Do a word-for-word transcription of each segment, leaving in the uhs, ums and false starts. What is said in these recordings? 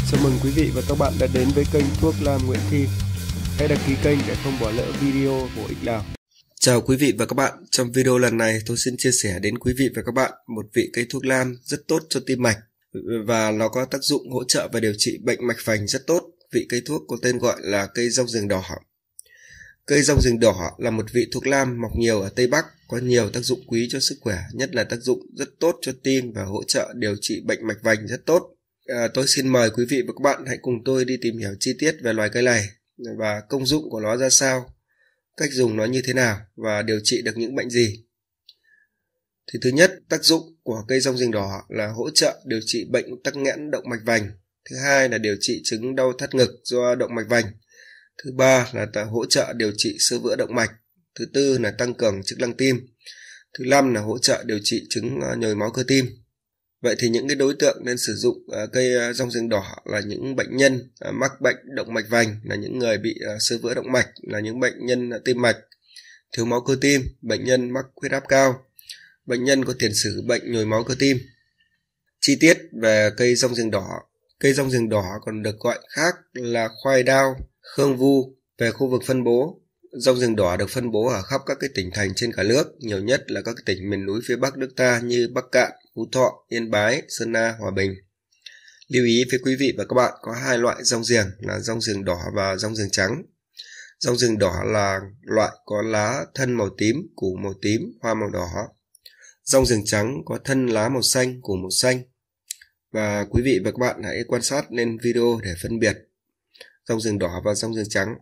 Chào mừng quý vị và các bạn đã đến với kênh Thuốc Nam Nguyễn Thi. Hãy đăng ký kênh để không bỏ lỡ video bổ ích nào. Chào quý vị và các bạn. Trong video lần này tôi xin chia sẻ đến quý vị và các bạn một vị cây thuốc nam rất tốt cho tim mạch và nó có tác dụng hỗ trợ và điều trị bệnh mạch vành rất tốt. Vị cây thuốc có tên gọi là cây rong giềng đỏ. Cây rong giềng đỏ là một vị thuốc nam mọc nhiều ở Tây Bắc, có nhiều tác dụng quý cho sức khỏe, nhất là tác dụng rất tốt cho tim và hỗ trợ điều trị bệnh mạch vành rất tốt. À, tôi xin mời quý vị và các bạn hãy cùng tôi đi tìm hiểu chi tiết về loài cây này và công dụng của nó ra sao, cách dùng nó như thế nào và điều trị được những bệnh gì. Thì thứ nhất, tác dụng của cây rong giềng đỏ là hỗ trợ điều trị bệnh tắc nghẽn động mạch vành. Thứ hai là điều trị chứng đau thắt ngực do động mạch vành. Thứ ba là hỗ trợ điều trị xơ vữa động mạch. Thứ tư là tăng cường chức năng tim. Thứ năm là hỗ trợ điều trị chứng nhồi máu cơ tim. Vậy thì những cái đối tượng nên sử dụng cây rong giềng đỏ là những bệnh nhân mắc bệnh động mạch vành, là những người bị xơ vữa động mạch, là những bệnh nhân tim mạch, thiếu máu cơ tim, bệnh nhân mắc huyết áp cao, bệnh nhân có tiền sử bệnh nhồi máu cơ tim. Chi tiết về cây rong giềng đỏ. Cây rong giềng đỏ còn được gọi khác là khoai đao, khương vu. Về khu vực phân bố, rong giềng đỏ được phân bố ở khắp các cái tỉnh thành trên cả nước, nhiều nhất là các cái tỉnh miền núi phía Bắc nước ta như Bắc Kạn, Phú Thọ, Yên Bái, Sơn La, Hòa Bình. Lưu ý với quý vị và các bạn có hai loại rong giềng là rong giềng đỏ và rong giềng trắng. Rong giềng đỏ là loại có lá thân màu tím, củ màu tím, hoa màu đỏ. Rong giềng trắng có thân lá màu xanh, củ màu xanh. Và quý vị và các bạn hãy quan sát lên video để phân biệt rong giềng đỏ và rong giềng trắng.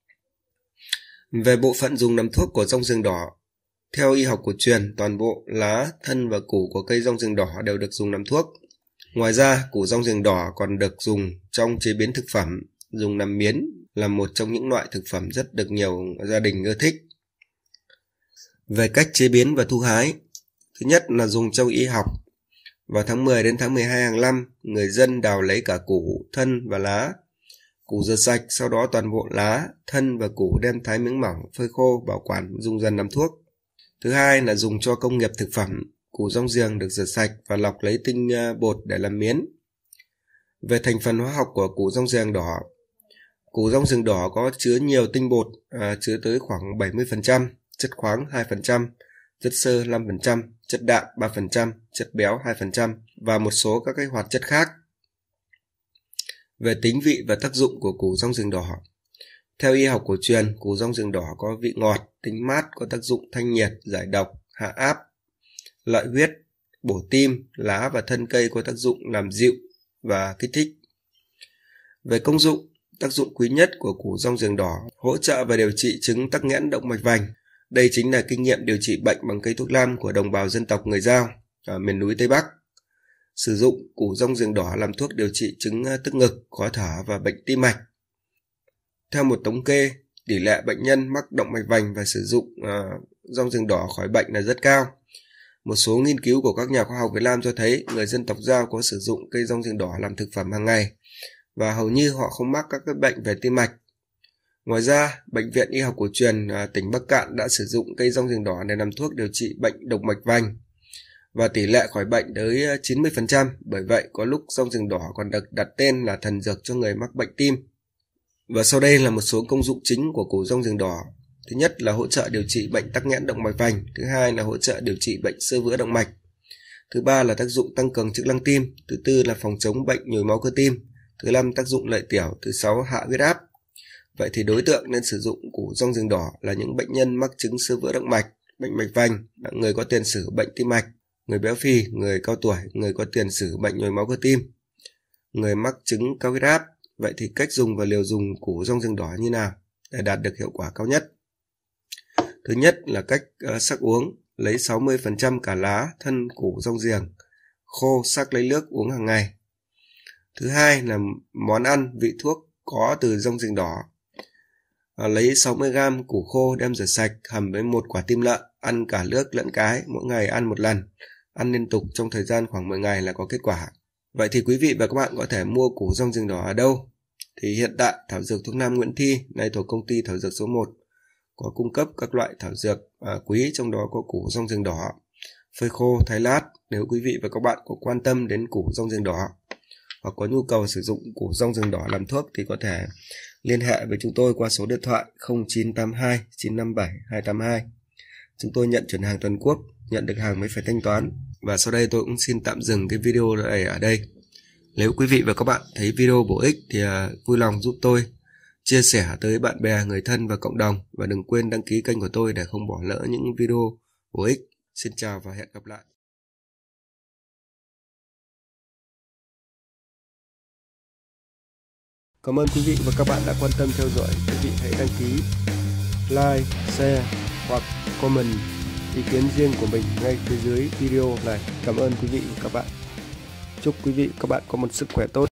Về bộ phận dùng làm thuốc của rong giềng đỏ, theo y học cổ truyền, toàn bộ lá, thân và củ của cây rong giềng đỏ đều được dùng làm thuốc. Ngoài ra, củ rong giềng đỏ còn được dùng trong chế biến thực phẩm, dùng làm miến là một trong những loại thực phẩm rất được nhiều gia đình ưa thích. Về cách chế biến và thu hái, thứ nhất là dùng trong y học. Vào tháng mười đến tháng mười hai hàng năm, người dân đào lấy cả củ, thân và lá. Củ rửa sạch, sau đó toàn bộ lá, thân và củ đem thái miếng mỏng, phơi khô, bảo quản, dùng dần làm thuốc. Thứ hai là dùng cho công nghiệp thực phẩm. Củ rong giềng được rửa sạch và lọc lấy tinh bột để làm miến. Về thành phần hóa học của củ rong giềng đỏ, củ rong giềng đỏ có chứa nhiều tinh bột, à, chứa tới khoảng bảy mươi phần trăm, chất khoáng hai phần trăm, chất xơ năm phần trăm, chất đạm ba phần trăm, chất béo hai phần trăm và một số các cái hoạt chất khác. Về tính vị và tác dụng của củ rong giềng đỏ, theo y học cổ truyền, củ rong giềng đỏ có vị ngọt, tính mát, có tác dụng thanh nhiệt, giải độc, hạ áp, lợi huyết, bổ tim. Lá và thân cây có tác dụng làm dịu và kích thích. Về công dụng, tác dụng quý nhất của củ rong giềng đỏ hỗ trợ và điều trị chứng tắc nghẽn động mạch vành. Đây chính là kinh nghiệm điều trị bệnh bằng cây thuốc nam của đồng bào dân tộc người Dao ở miền núi Tây Bắc. Sử dụng củ rong giềng đỏ làm thuốc điều trị chứng tức ngực, khó thở và bệnh tim mạch. Theo một thống kê, tỷ lệ bệnh nhân mắc động mạch vành và sử dụng uh, rong giềng đỏ khỏi bệnh là rất cao. Một số nghiên cứu của các nhà khoa học Việt Nam cho thấy người dân tộc Dao có sử dụng cây rong giềng đỏ làm thực phẩm hàng ngày và hầu như họ không mắc các cái bệnh về tim mạch. Ngoài ra, Bệnh viện Y học cổ truyền uh, tỉnh Bắc Kạn đã sử dụng cây rong giềng đỏ để làm thuốc điều trị bệnh động mạch vành và tỷ lệ khỏi bệnh tới chín mươi phần trăm. Bởi vậy, có lúc rong giềng đỏ còn được đặt tên là thần dược cho người mắc bệnh tim. Và sau đây là một số công dụng chính của củ rong giềng đỏ. Thứ nhất là hỗ trợ điều trị bệnh tắc nghẽn động mạch vành. Thứ hai là hỗ trợ điều trị bệnh xơ vữa động mạch. Thứ ba là tác dụng tăng cường chức năng tim. Thứ tư là phòng chống bệnh nhồi máu cơ tim. Thứ năm tác dụng lợi tiểu. Thứ sáu hạ huyết áp. Vậy thì đối tượng nên sử dụng củ rong giềng đỏ là những bệnh nhân mắc chứng xơ vữa động mạch, bệnh mạch vành, người có tiền sử bệnh tim mạch, người béo phì, người cao tuổi, người có tiền sử bệnh nhồi máu cơ tim, người mắc chứng cao huyết áp. Vậy thì cách dùng và liều dùng củ rong giềng đỏ như nào để đạt được hiệu quả cao nhất? Thứ nhất là cách uh, sắc uống, lấy sáu mươi phần trăm cả lá, thân, củ rong giềng, khô sắc lấy nước uống hàng ngày. Thứ hai là món ăn vị thuốc có từ rong giềng đỏ. Uh, lấy sáu mươi gam củ khô đem rửa sạch, hầm với một quả tim lợn, ăn cả nước lẫn cái, mỗi ngày ăn một lần, ăn liên tục trong thời gian khoảng mười ngày là có kết quả. Vậy thì quý vị và các bạn có thể mua củ rong giềng đỏ ở đâu? Thì hiện tại thảo dược thuốc nam Nguyễn Thi, nay thuộc công ty thảo dược số một, có cung cấp các loại thảo dược à, quý, trong đó có củ rong giềng đỏ, phơi khô, thái lát. Nếu quý vị và các bạn có quan tâm đến củ rong giềng đỏ, hoặc có nhu cầu sử dụng củ rong rừng đỏ làm thuốc thì có thể liên hệ với chúng tôi qua số điện thoại không chín tám hai chín năm bảy hai tám hai. Chúng tôi nhận chuyển hàng toàn quốc, nhận được hàng mới phải thanh toán. Và sau đây tôi cũng xin tạm dừng cái video này ở đây. Nếu quý vị và các bạn thấy video bổ ích thì vui lòng giúp tôi chia sẻ tới bạn bè, người thân và cộng đồng. Và đừng quên đăng ký kênh của tôi để không bỏ lỡ những video bổ ích. Xin chào và hẹn gặp lại. Cảm ơn quý vị và các bạn đã quan tâm theo dõi. Quý vị hãy đăng ký, like, share hoặc comment ý kiến riêng của mình ngay phía dưới video này. Cảm ơn quý vị và các bạn. Chúc quý vị và các bạn có một sức khỏe tốt.